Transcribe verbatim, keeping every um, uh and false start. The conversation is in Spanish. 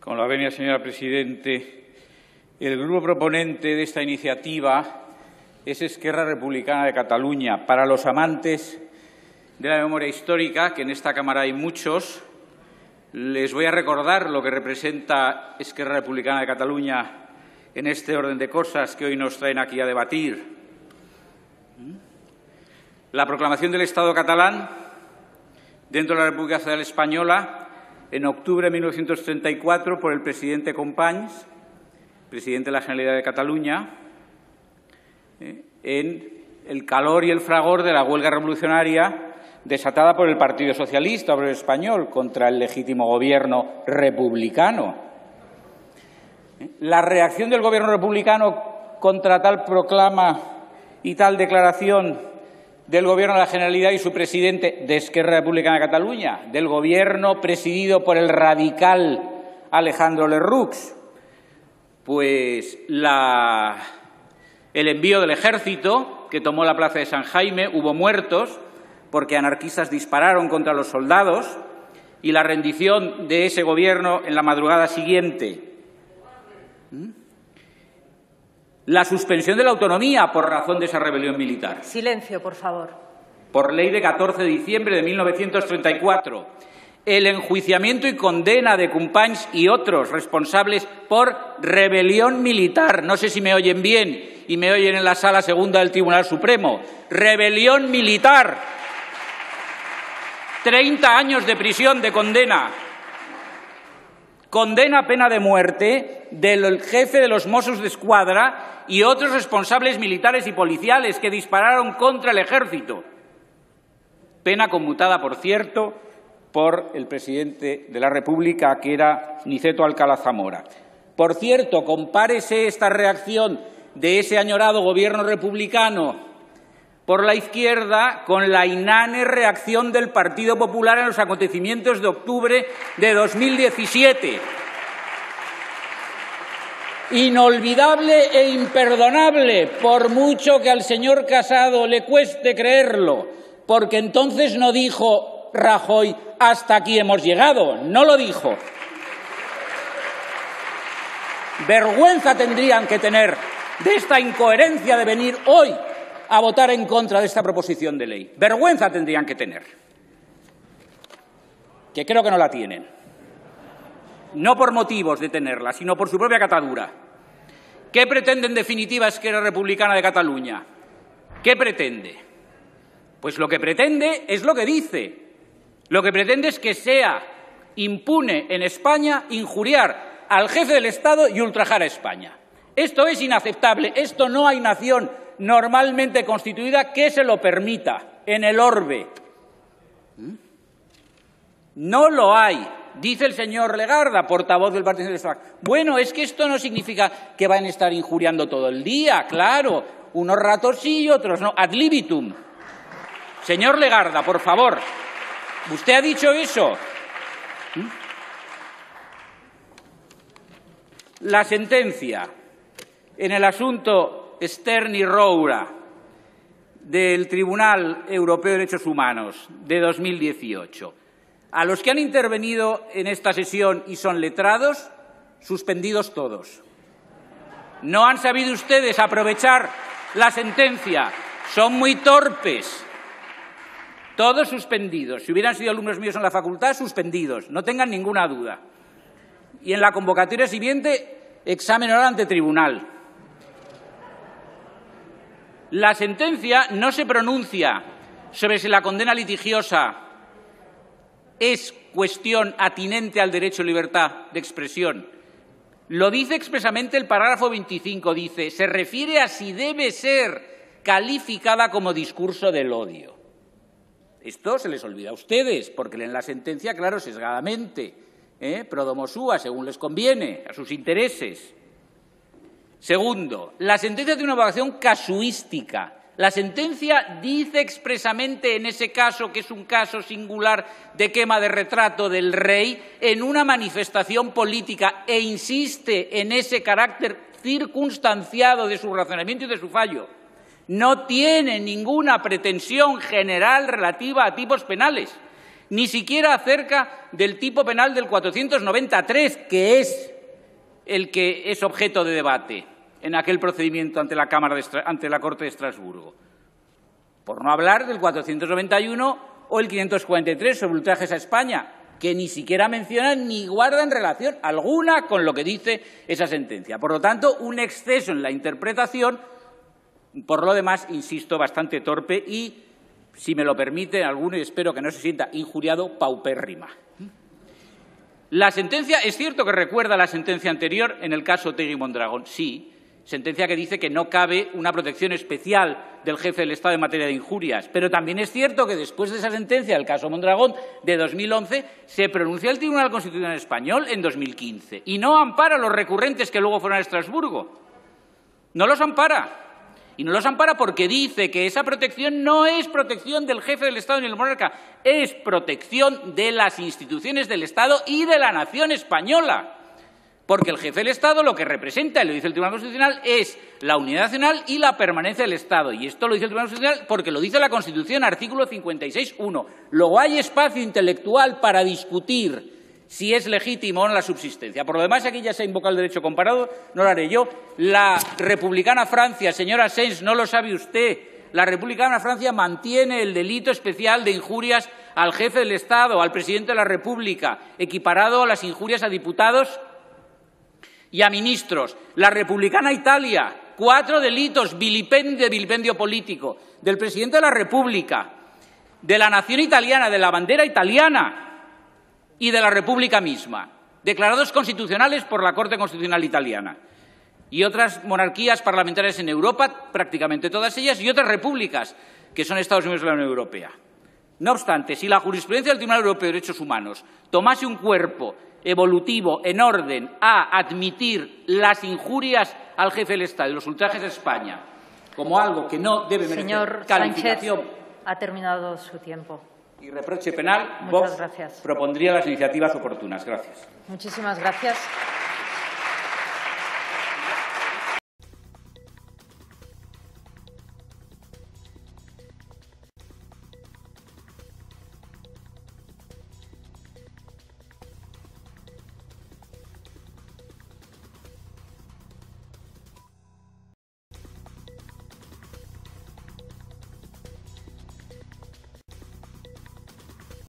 Con la venia, señora Presidente, el grupo proponente de esta iniciativa es Esquerra Republicana de Cataluña. Para los amantes de la memoria histórica, que en esta Cámara hay muchos, les voy a recordar lo que representa Esquerra Republicana de Cataluña en este orden de cosas que hoy nos traen aquí a debatir. La proclamación del Estado catalán dentro de la República Federal Española en octubre de mil novecientos treinta y cuatro por el presidente Companys, presidente de la Generalidad de Cataluña, eh, en el calor y el fragor de la huelga revolucionaria desatada por el Partido Socialista Obrero Español contra el legítimo gobierno republicano. La reacción del gobierno republicano contra tal proclama y tal declaración del Gobierno de la Generalidad y su presidente de Esquerra Republicana de Cataluña, del Gobierno presidido por el radical Alejandro Lerroux, pues la, el envío del ejército que tomó la plaza de San Jaime, hubo muertos porque anarquistas dispararon contra los soldados, y la rendición de ese Gobierno en la madrugada siguiente. La suspensión de la autonomía por razón de esa rebelión militar. Silencio, por favor. Por ley de catorce de diciembre de mil novecientos treinta y cuatro. El enjuiciamiento y condena de Companys y otros responsables por rebelión militar. No sé si me oyen bien y me oyen en la sala segunda del Tribunal Supremo. Rebelión militar. treinta años de prisión de condena. Condena a pena de muerte del jefe de los Mossos d'Esquadra y otros responsables militares y policiales que dispararon contra el ejército. Pena conmutada, por cierto, por el presidente de la República, que era Niceto Alcalá Zamora. Por cierto, compárese esta reacción de ese añorado gobierno republicano por la izquierda con la inane reacción del Partido Popular en los acontecimientos de octubre de dos mil diecisiete. Inolvidable e imperdonable, por mucho que al señor Casado le cueste creerlo, porque entonces no dijo Rajoy, hasta aquí hemos llegado, no lo dijo. Vergüenza tendrían que tener de esta incoherencia de venir hoy a votar en contra de esta proposición de ley. Vergüenza tendrían que tener, que creo que no la tienen. No por motivos de tenerla, sino por su propia catadura. ¿Qué pretende, en definitiva, Esquerra Republicana de Cataluña? ¿Qué pretende? Pues lo que pretende es lo que dice. Lo que pretende es que sea impune en España injuriar al jefe del Estado y ultrajar a España. Esto es inaceptable. Esto no hay nación normalmente constituida que se lo permita en el orbe. No lo hay. Dice el señor Legarda, portavoz del Partido Socialista. Bueno, es que esto no significa que van a estar injuriando todo el día, claro. Unos ratos sí y otros no. Ad libitum. Señor Legarda, por favor. ¿Usted ha dicho eso? La sentencia en el asunto Stern y Roura del Tribunal Europeo de Derechos Humanos de dos mil dieciocho. A los que han intervenido en esta sesión y son letrados, suspendidos todos. No han sabido ustedes aprovechar la sentencia. Son muy torpes. Todos suspendidos. Si hubieran sido alumnos míos en la facultad, suspendidos. No tengan ninguna duda. Y en la convocatoria siguiente, examen oral ante tribunal. La sentencia no se pronuncia sobre si la condena litigiosa es cuestión atinente al derecho a libertad de expresión. Lo dice expresamente el parágrafo veinticinco, dice, se refiere a si debe ser calificada como discurso del odio. Esto se les olvida a ustedes, porque leen la sentencia, claro, sesgadamente, ¿eh? Pro domo sua, según les conviene, a sus intereses. Segundo, la sentencia tiene una evaluación casuística. La sentencia dice expresamente en ese caso, que es un caso singular de quema de retrato del rey, en una manifestación política, e insiste en ese carácter circunstanciado de su razonamiento y de su fallo. No tiene ninguna pretensión general relativa a tipos penales. ni siquiera acerca del tipo penal del cuatrocientos noventa y tres, que es el que es objeto de debate en aquel procedimiento ante la, Cámara de Estra- ante la Corte de Estrasburgo. Por no hablar del cuatrocientos noventa y uno o el quinientos cuarenta y tres sobre ultrajes a España, que ni siquiera mencionan ni guardan relación alguna con lo que dice esa sentencia. Por lo tanto, un exceso en la interpretación, por lo demás, insisto, bastante torpe y, si me lo permite alguno, y espero que no se sienta injuriado, paupérrima. La sentencia, es cierto que recuerda la sentencia anterior en el caso Otegi Mondragón, sí, sentencia que dice que no cabe una protección especial del jefe del Estado en materia de injurias, pero también es cierto que después de esa sentencia del caso Mondragón de dos mil once se pronunció el Tribunal Constitucional Español en dos mil quince y no ampara a los recurrentes que luego fueron a Estrasburgo. No los ampara. Y no los ampara porque dice que esa protección no es protección del jefe del Estado ni del monarca, es protección de las instituciones del Estado y de la nación española. Porque el jefe del Estado lo que representa, y lo dice el Tribunal Constitucional, es la unidad nacional y la permanencia del Estado. Y esto lo dice el Tribunal Constitucional porque lo dice la Constitución, artículo cincuenta y seis punto uno. Luego hay espacio intelectual para discutir si es legítimo o no la subsistencia. Por lo demás, aquí ya se ha invocado el derecho comparado, no lo haré yo. La republicana Francia, señora Sens, no lo sabe usted, la republicana Francia mantiene el delito especial de injurias al jefe del Estado, al presidente de la República, equiparado a las injurias a diputados y a ministros. La republicana Italia, cuatro delitos, vilipendio, vilipendio político, del presidente de la República, de la nación italiana, de la bandera italiana y de la República misma, declarados constitucionales por la Corte Constitucional Italiana. Y otras monarquías parlamentarias en Europa, prácticamente todas ellas, y otras repúblicas, que son Estados miembros de la Unión Europea. No obstante, si la jurisprudencia del Tribunal Europeo de Derechos Humanos tomase un cuerpo evolutivo en orden a admitir las injurias al jefe del Estado y los ultrajes a España como algo que no debe merecer Señor calificación. Sánchez, ha terminado su tiempo. Y reproche penal, Muchas Vox gracias. propondría las iniciativas oportunas. Gracias. Muchísimas gracias.